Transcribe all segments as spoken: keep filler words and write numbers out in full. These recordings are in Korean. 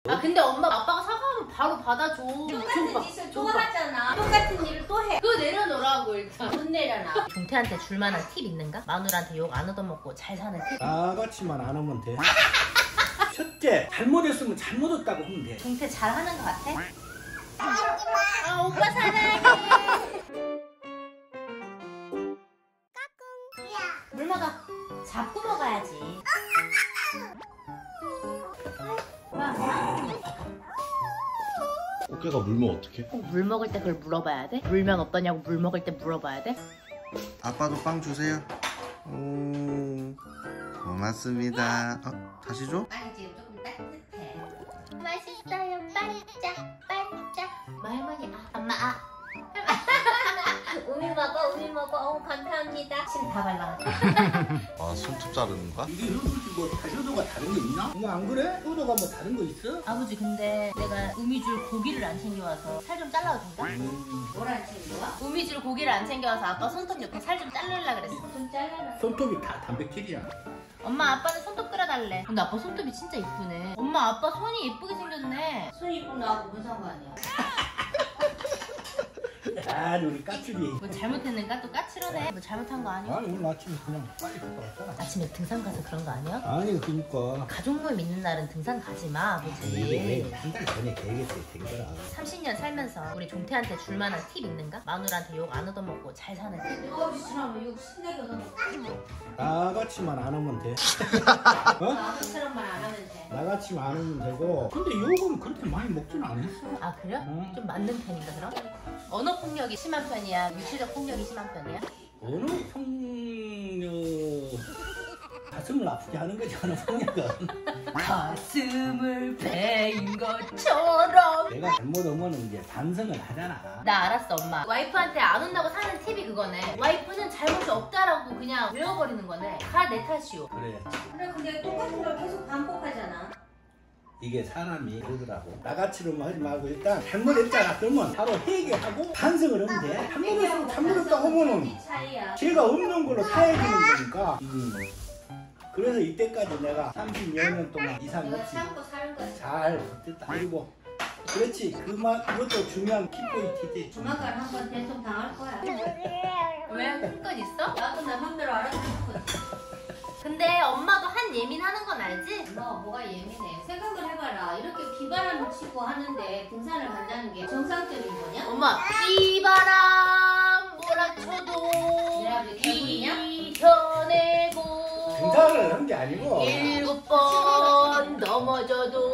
아 근데 엄마 아빠가 사과하면 바로 받아줘. 똑같은 짓을 또 하잖아. 똑같은 일을 또 해. 그거 내려놓으라고 일단. 못 내려놔. 종태한테 줄만한 팁 있는가? 마누라한테 욕 안 얻어먹고 잘 사는 팁? 나같이만 안 하면 돼. 첫째, 잘못했으면 잘못했다고 하면 돼. 종태 잘하는 거 같아? 아 오빠 사랑해. 물 먹어. 잡고 먹어야지. 꽃게가 물면 어떡해? 꼭 물 먹을 때 그걸 물어봐야 돼? 물면 어떠냐고 물 먹을 때 물어봐야 돼? 아빠도 빵 주세요. 오, 고맙습니다. 어, 다시 줘? 아니 지금 조금 따뜻해. 맛있어요. 반짝 반짝. 할머니 아 엄마 아. 우미 먹어 우미 먹어. 어 감사합니다. 침 다 발라. 아, 손톱 자르는 거야? 이게 솔직히 뭐 효도가 다른 게 있나? 뭐 안 그래? 효도가 뭐 다른 거 있어? 아버지 근데 내가 우미줄 고기를 안 챙겨와서 살 좀 잘라준다? 음, 뭐라 챙겨와? 우미줄 고기를 안 챙겨와서 아빠 손톱 옆에 살 좀 자르려 그랬어. 좀 잘라라. 손톱이 다 단백질이야. 엄마 아빠는 손톱 끌어달래. 근데 아빠 손톱이 진짜 이쁘네. 엄마 아빠 손이 예쁘게 생겼네. 손 이쁜 나하고 무슨 상관이야? 아, 우리 까칠이. 뭐 잘못했는가? 또 까칠하네. 뭐 잘못한 거 아니야? 아니, 오늘 아침에 그냥 빨리 갔다 왔잖아. 아침에 등산 가서 그런 거 아니야? 아니, 그니까. 가족 모임 있는 날은 등산 가지 마 이게 아버지. 한 달 전에 계획했어야 된 거라. 삼십 년 살면서 우리 종태한테 줄만한 팁 있는가? 마누라한테 욕 안 얻어먹고 잘 사는 팁. 아버지처럼 욕 신나게 얻어먹고 나같이만 안 하면 돼. 어? 아버지처럼만 안 하면 돼. 나같이만 안 하면 되고. 근데 욕은 그렇게 많이 먹지는 않았어. 아 그래? 응. 좀 맞는 편인가 그럼? 언어 폭력이 심한 편이야? 육체적 폭력이 심한 편이야? 어느 폭력 가슴을 아프게 하는 거지 어느 폭력은. 가슴을 베인 것처럼. 내가 잘못하면 이제 반성을 하잖아. 나 알았어 엄마. 와이프한테 안 온다고 사는 팁이 그거네. 와이프는 잘못이 없다라고 그냥 외워버리는 거네. 다 내 탓이오. 그래. 그래 근데 똑같은 걸 계속 반복하잖아. 이게 사람이 그러더라고. 나같이로만 하지 말고 일단 잘못했잖아 그러면 바로 회개하고 반성을 하면 돼. 잘못했으면 잘못했다고 하면은 차이야. 죄가 없는 걸로 사해지는 거니까. 음. 그래서 이때까지 내가 삼십 년 동안 이상 내가 없이 참고 사는 거지. 잘 버텼다. 그리고 그렇지. 그만 그것도 중요한 키포인트지. 조만간 한번 대통 당할 거야. 왜? 한건 있어? 나도 내 맘대로 알아서 근데 엄마도 한 예민하는 건 알지? 너 뭐가 예민해. 생각을 해봐라. 이렇게 비바람을 치고 하는데 등산을 간다는 게 정상적인 거냐? 엄마 비바람 몰아쳐도 내가 왜 개구리냐? 이겨내고 등산을 한 게 아니고 일곱 번 넘어져도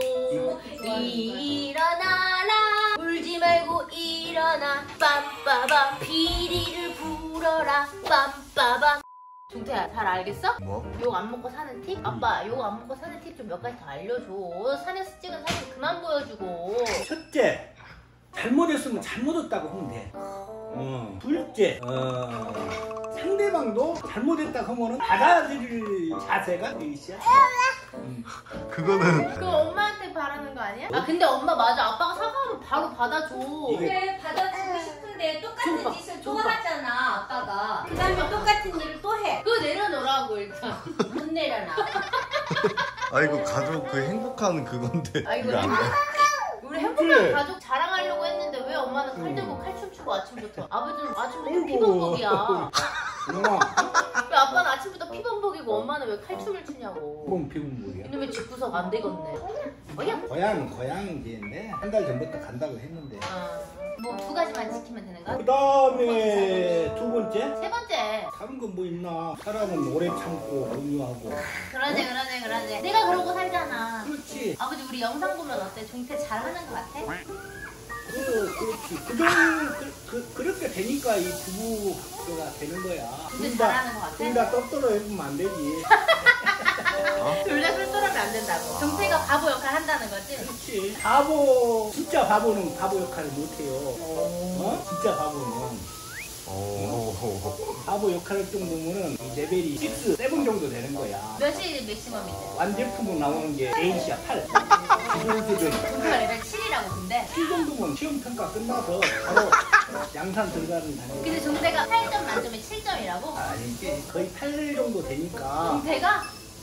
일어나라. 울지 말고 일어나. 빰빠밤 피리를 불어라. 빰빠밤. 종태야 잘 알겠어? 뭐? 욕 안 먹고 사는 팁? 아빠 욕 안 먹고 사는 팁 좀 몇 가지 더 알려줘. 산에서 찍은 사진 그만 보여주고. 첫째, 잘못했으면 잘못했다고 하면 돼. 어. 둘째, 어, 상대방도 잘못했다고 하면 받아들일 자세가 되기 시작. 음. 그거는 그거 엄마한테 바라는 거 아니야? 아 근데 엄마 맞아. 아빠가 사과하면 바로 받아줘. 이게- 그래 받아주고 싶은데 똑같은 좀 봐, 짓을 또 좀 봐. 하잖아 아빠가. 그 다음에 똑같은 일을 또 해. 그거 내려놓으라고 일단. 못 내려놔. 아이고 가족 그 행복한 그건데 아이고, 이거 안 돼. 우리 행복한 가족 자랑하려고 했는데 왜 엄마는 칼 들고 칼춤 추고 아침부터. 아버지는 아침부터 아이고. 피범벅이야. 누나, 왜 아빠는 아침부터 피범벅이고 엄마는 왜 칼춤을 추냐고. 그건 피부물이야. 이놈의 집구석 안 되겠네. 어야? 고향은 고향인데 한 달 전부터 간다고 했는데. 뭐 두 가지만 지키면 되는 거야? 그 다음에 두 번째, 세 번째. 다른 건 뭐 있나? 사람은 오래 참고 온유하고. 그러네 그러네 그러네. 내가 그러고 살잖아. 그렇지. 아버지 우리 영상 보면 어때? 종태 잘하는 거 같아? 그, 그렇지. 그 정도, 그, 그, 그렇게 되니까 이 부부가 되는 거야. 근데 잘하는 거 같아? 둘 다 똑똑해 보면 안 되지. 둘 다 쏠쏠하면 안 된다고. 종태가 바보 역할 한다는 거지? 그렇지. 바보, 진짜 바보는 바보 역할을 못해요. 어? 진짜 바보는. 오. 바보 역할을 정도면은 이 레벨이 육, 칠 정도 되는 거야. 몇이 맥시멈이지? 완제품으로 나오는 게 에이시야 팔. 기술들은 종태가 레벨 칠이라고 근데. 칠 정도면 시험 평가 끝나서 바로 양산 들어가는 단계. 근데 종태가 팔 점 만점에 칠 점이라고? 아니 이게 거의 팔 정도 되니까. 종태가?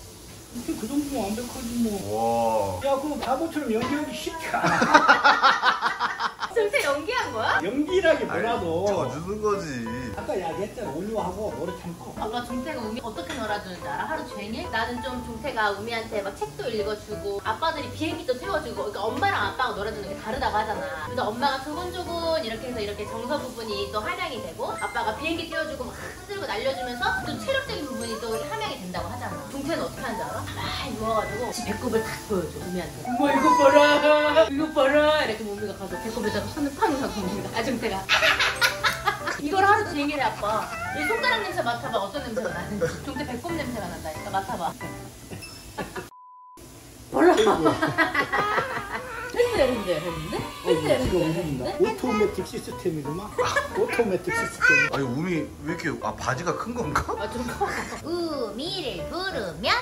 이렇게 그 정도면 완벽하지 뭐. 와. 야, 그럼 바보처럼 연기하기 쉽지 않아. 정태 연기한 거야? 연기라기보다도 져주는 거지. 아까 이야기했잖아. 온유하고 노래 참고. 아까 종태가 우미 어떻게 놀아주는지 알아? 하루 종일? 나는 좀 종태가 우미한테 막 책도 읽어주고 아빠들이 비행기도 태워주고 그러니까 엄마랑 아빠가 놀아주는 게 다르다고 하잖아. 그래서 엄마가 조곤조곤 이렇게 해서 이렇게 정서 부분이 또 함양이 되고 아빠가 비행기 태워주고 막 흔들고 날려주면서 또 체력적인 부분이 또 함양이 된다고 하잖아. 종태는 어떻게 하는지 알아? 막 누워가지고 지 배꼽을 탁 보여줘 우미한테. 엄마 이거 봐라 이거 봐라 이렇게 우미가 가서 배꼽에다가 손을 팡 하고 우미가 아 종태가 이걸 하루 종일 해 아빠. 이 손가락 냄새 맡아봐. 어떤 냄새가 나는지. 종태 배꼽 냄새가 난다니까. 맡아봐. 몰라. 했네 근데 했는데? 했네 했는데? 오토매틱 시스템이구만. 오토매틱 시스템. 아니 우미 왜 이렇게 아 바지가 큰 건가? 아좀 커. 우미를 부르면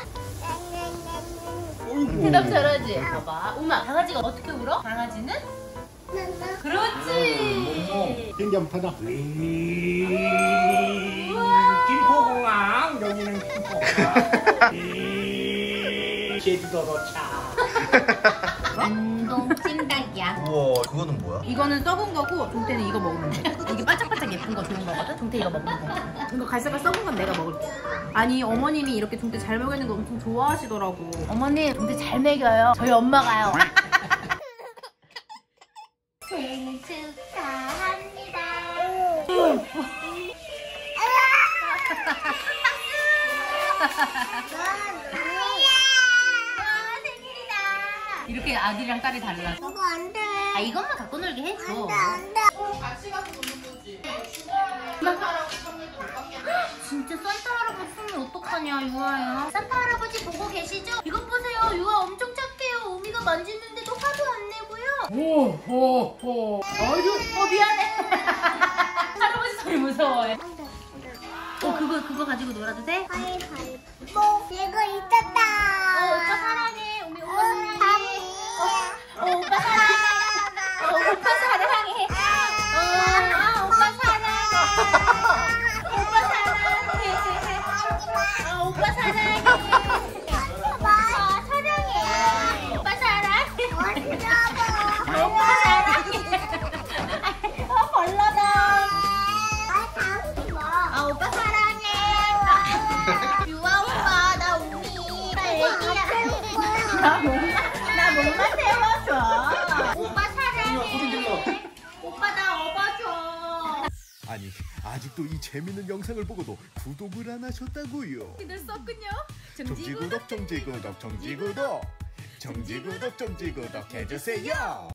어이구. 대답 잘하지? 봐봐. 우마 강아지가 어떻게 울어? 강아지는? 그렇지. 비행기 한번 타자. 김포공항. 여기는 김포공항. 제주도로 차. 운동 찜닭이야. 우와 그거는 뭐야? 이거는 썩은 거고 종태는 이거 먹으면 돼. 이게 반짝반짝 예쁜 거 좋은 거거든? 종태 이거 먹으면 돼. 이거 갈색깔 썩은 건 내가 먹을게. 아니 어머님이 이렇게 종태 잘 먹이는 거 엄청 좋아하시더라고. 어머님 종태 잘 먹여요. 저희 엄마가요. 생일 축하합니다. 이렇게 아들이랑 딸이 달라. 이거 안 돼. 아 이것만 갖고 놀게 해줘. 안 돼. 진짜 산타 할아버지 쓰면 어떡하냐 유아야. 산타 할아버지 보고 계시죠? 이것 보세요. 유아 엄청 착해요. 우미가 만지는데도 화도 안 내고요. 오호호. 아유 어 미안해. 할아버지 소리 무서워해. 어 그거 그거 가지고 놀아도 돼? 가위바위보. 이거 있었다. 어 오빠 사랑해. 우미 오빠 사랑해. 어, 어 오빠 사랑해. 어 오빠 사랑해. 어 아, 오빠 사랑해. 오빠 사랑해. 아 오빠 사랑해. 아 사랑해. 오빠 사랑해. 오빠 사랑해. 아 벌러다. 아 오빠 사랑해. 유아 오빠 나 우미. 나 애기야. 나 몸만 나 몸만 세워줘. 오빠 사랑해. 오빠 나 업어줘. 아니 아직도 이 재밌는 영상을 보고도 구독을 안 하셨다고요? 늦었군요. 정지구독 정지구독 정지구독 정지구독 정지구독 해주세요.